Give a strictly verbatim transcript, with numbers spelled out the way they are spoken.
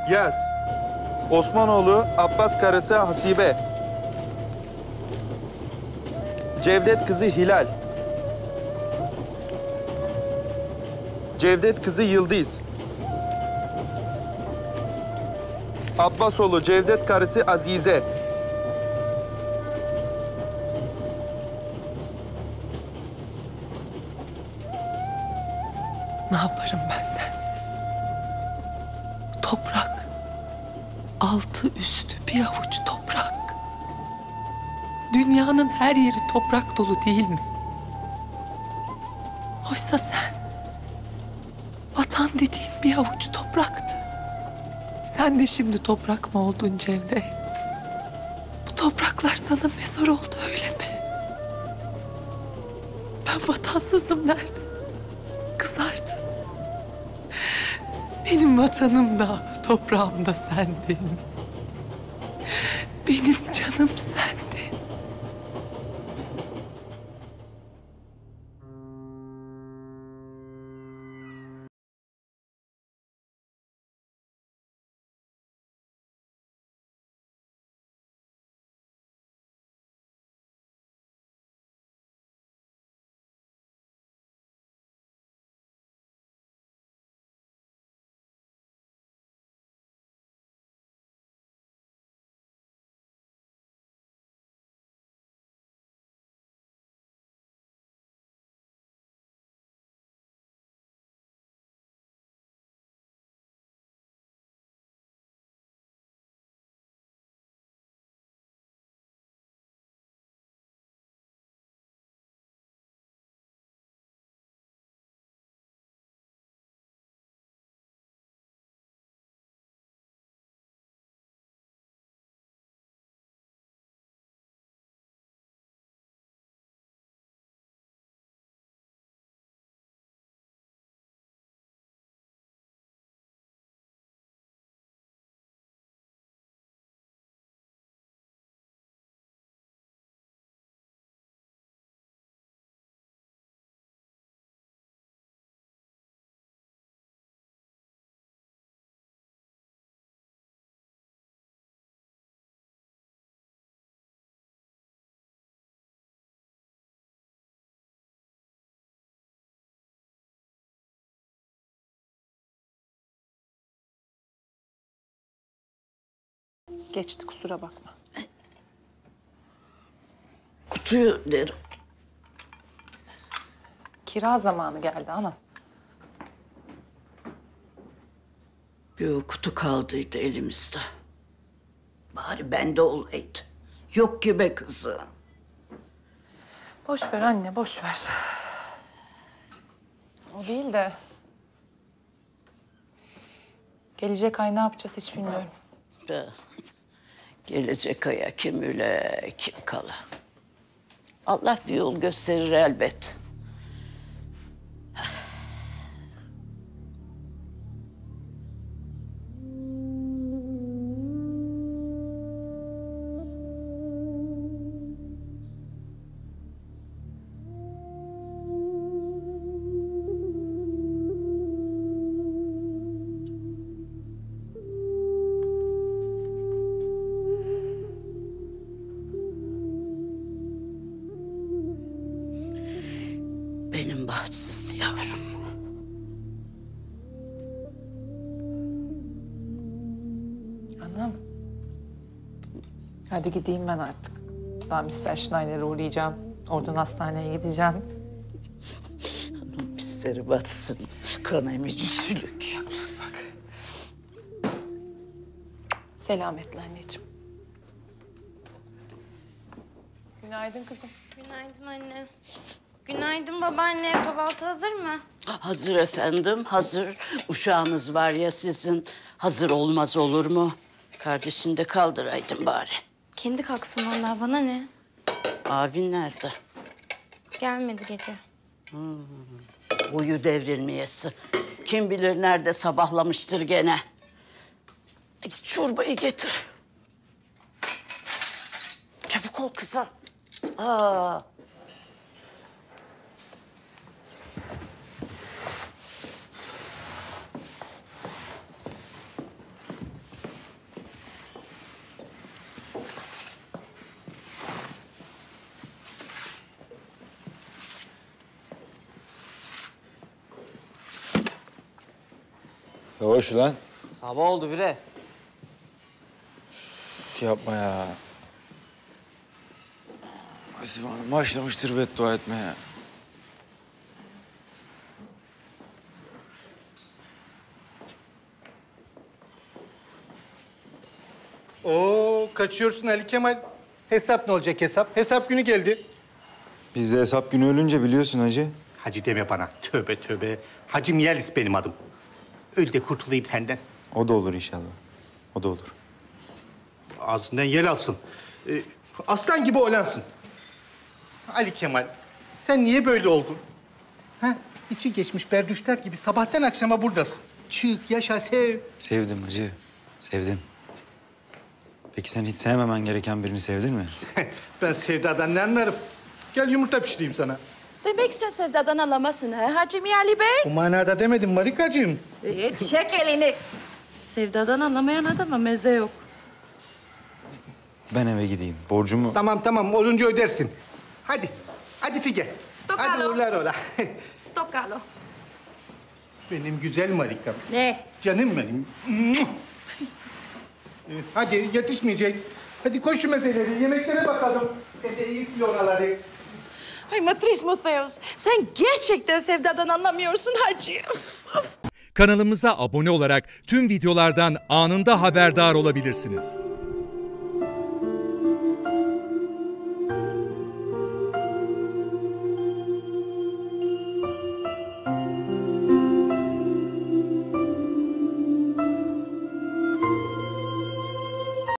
Yaz. Osmanoğlu Abbas karısı Hasibe. Cevdet kızı Hilal. Cevdet kızı Yıldız. Abbasoğlu Cevdet karısı Azize. Ne yaparım ben sensiz? Toprak. Altı üstü bir avuç toprak. Dünyanın her yeri toprak dolu değil mi? Oysa sen, vatan dediğin bir avuç topraktı. Sen de şimdi toprak mı oldun Cevdet? Bu topraklar sana mezar oldu öyle mi? Ben vatansızım derdim. Kızardım. Benim vatanım da, toprağım da sendin. Benim canım sendin. Geçti, kusura bakma. Kutuyu derim. Kira zamanı geldi anam. Bir kutu kaldıydı elimizde. Bari bende olaydı. Yok ki be kızım. Boş ver anne, boş ver. O değil de... Gelecek ay ne yapacağız hiç bilmiyorum. Be. Gelecek aya kim üle, kim kala. Allah bir yol gösterir elbet. Benim bahtsız yavrum. Anam. Hadi gideyim ben artık. Daha mister Schneider'e uğrayacağım. Oradan hastaneye gideceğim. Onun pisleri batsın. Kan emici sülük. Bak. Selametle anneciğim. Günaydın kızım. Günaydın anne. Günaydın babaanne. Kahvaltı hazır mı? Hazır efendim, hazır. Uşağınız var ya sizin. Hazır olmaz olur mu? Kardeşini de kaldıraydın bari. Kendi kalksın vallahi, bana ne? Abin nerede? Gelmedi gece. Hmm. Uyu devrilmeyesi. Kim bilir nerede sabahlamıştır gene. Git çorbayı getir. Çabuk ol kızım. Aa. Yavaş lan. Sabah oldu Vire. Yapma ya. Hasibe Hanım başlamıştır beddua etmeye. Oo, kaçıyorsun Ali Kemal. Hesap ne olacak hesap? Hesap günü geldi. Biz de hesap günü ölünce biliyorsun hacı. Hacı deme bana. Tövbe tövbe. Hacı Miyelis benim adım. Öl de kurtulayım senden. O da olur inşallah. O da olur. Ağzından yel alsın. Ee, aslan gibi olansın. Ali Kemal, sen niye böyle oldun? Ha? İçi geçmiş berdüşler gibi sabahtan akşama buradasın. Çık, yaşa, sev. Sevdim hacı. Sevdim. Peki sen hiç sevmemen gereken birini sevdin mi? Ben sevdadan ne anlarım? Gel yumurta pişireyim sana. Demek sen sevdadan anlamasın ha Hacı Ali Bey? Bu manada demedim Marikacığım. E, çek elini. Sevdadan anlamayan adama meze yok. Ben eve gideyim. Borcumu... Tamam tamam, olunca ödersin. Hadi, hadi Figen. Stop, Hadi alo. uğurlar ola. Stop Carlo. Benim güzel Marikam. Ne? Canım benim. Ee, Hadi yetişmeyecek. Hadi koş şu meseleleri, yemeklere bakalım. Sen de iyi sil oraları. Ay Matris Mutheus, sen gerçekten sevdadan anlamıyorsun hacı. Kanalımıza abone olarak tüm videolardan anında haberdar olabilirsiniz.